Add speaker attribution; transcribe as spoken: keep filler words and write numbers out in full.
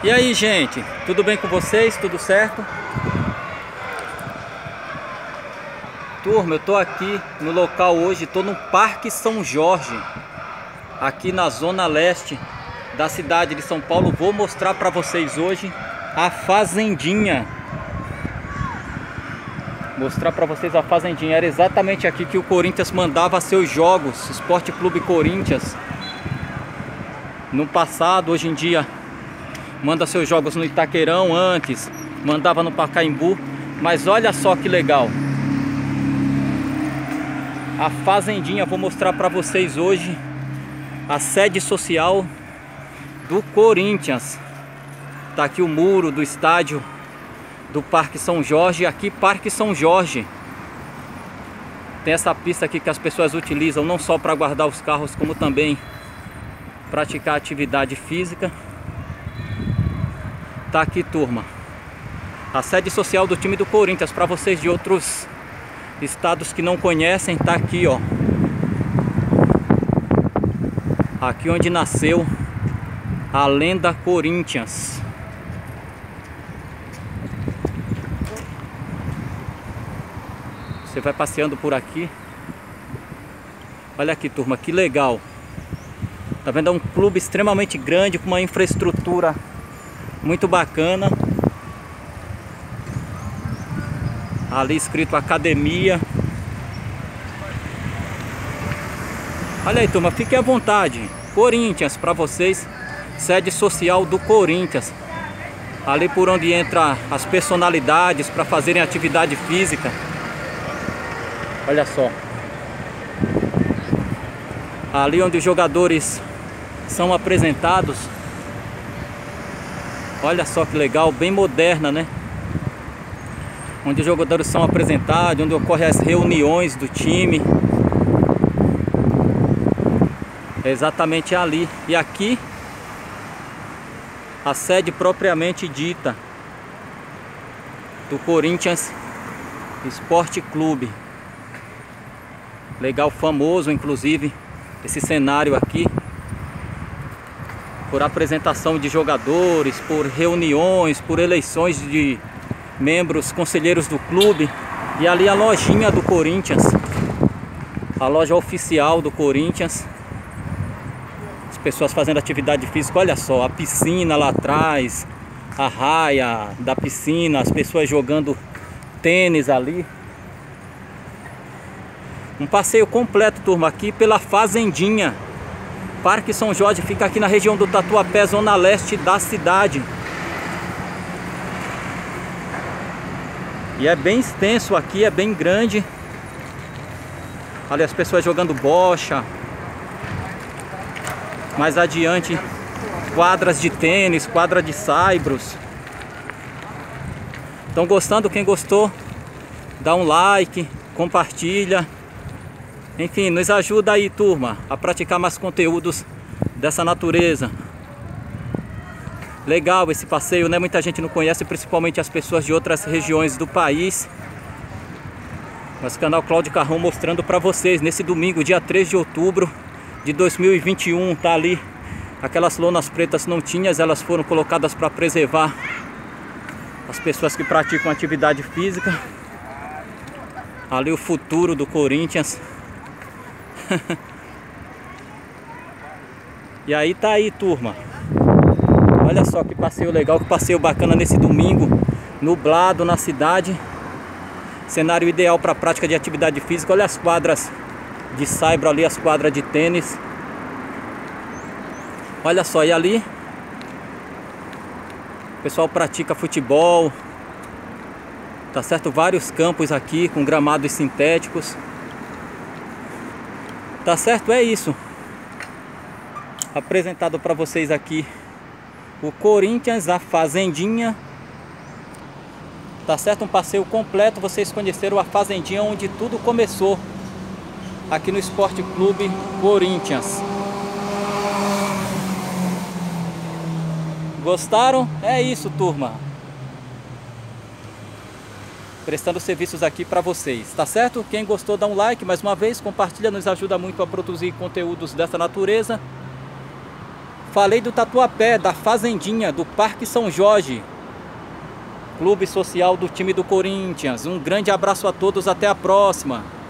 Speaker 1: E aí, gente, tudo bem com vocês? Tudo certo? Turma, eu tô aqui no local hoje, tô no Parque São Jorge, aqui na zona leste da cidade de São Paulo. Vou mostrar para vocês hoje a fazendinha. Mostrar para vocês a fazendinha. Era exatamente aqui que o Corinthians mandava seus jogos, Esporte Clube Corinthians. No passado, hoje em dia manda seus jogos no Itaquerão, antes mandava no Pacaembu. Mas olha só que legal, a fazendinha. Vou mostrar para vocês hoje a sede social do Corinthians. Tá aqui o muro do estádio do Parque São Jorge. Aqui Parque São Jorge tem essa pista aqui que as pessoas utilizam não só para guardar os carros, como também praticar atividade física. Tá aqui, turma, a sede social do time do Corinthians. Para vocês de outros estados que não conhecem, tá aqui, ó. Aqui onde nasceu a lenda Corinthians. Você vai passeando por aqui. Olha aqui, turma, que legal. Tá vendo? É um clube extremamente grande, com uma infraestrutura muito bacana. Ali escrito academia. Olha aí, turma, fiquem à vontade. Corinthians para vocês, sede social do Corinthians. Ali por onde entra as personalidades para fazerem atividade física. Olha só. Ali onde os jogadores são apresentados. Olha só que legal, bem moderna, né? Onde os jogadores são apresentados, onde ocorrem as reuniões do time. É exatamente ali. E aqui a sede propriamente dita do Corinthians Esporte Clube. Legal, famoso inclusive esse cenário aqui por apresentação de jogadores, por reuniões, por eleições de membros, conselheiros do clube. E ali a lojinha do Corinthians, a loja oficial do Corinthians. As pessoas fazendo atividade física. Olha só, a piscina lá atrás, a raia da piscina, as pessoas jogando tênis ali. Um passeio completo, turma, aqui pela fazendinha. Parque São Jorge fica aqui na região do Tatuapé, zona leste da cidade. E é bem extenso aqui, é bem grande. Olha as pessoas jogando bocha. Mais adiante, quadras de tênis, quadra de saibros. Estão gostando? Quem gostou, dá um like, compartilha. Enfim, nos ajuda aí, turma, a praticar mais conteúdos dessa natureza. Legal esse passeio, né? Muita gente não conhece, principalmente as pessoas de outras regiões do país. Nosso canal Cláudio Carrão mostrando para vocês nesse domingo, dia três de outubro de dois mil e vinte e um. Tá ali aquelas lonas pretas não tinhas, elas foram colocadas para preservar as pessoas que praticam atividade física. Ali o futuro do Corinthians. E aí tá aí, turma. Olha só que passeio legal, que passeio bacana nesse domingo, nublado na cidade. Cenário ideal para prática de atividade física. Olha as quadras de saibro ali, as quadras de tênis. Olha só, e ali o pessoal pratica futebol. Tá certo? Vários campos aqui com gramados sintéticos. Tá certo? É isso. Apresentado para vocês aqui o Corinthians, a fazendinha. Tá certo? Um passeio completo. Vocês conheceram a fazendinha onde tudo começou, aqui no Esporte Clube Corinthians. Gostaram? É isso, turma. Prestando serviços aqui para vocês, tá certo? Quem gostou, dá um like, mais uma vez, compartilha, nos ajuda muito a produzir conteúdos dessa natureza. Falei do Tatuapé, da Fazendinha, do Parque São Jorge, clube social do time do Corinthians. Um grande abraço a todos, até a próxima.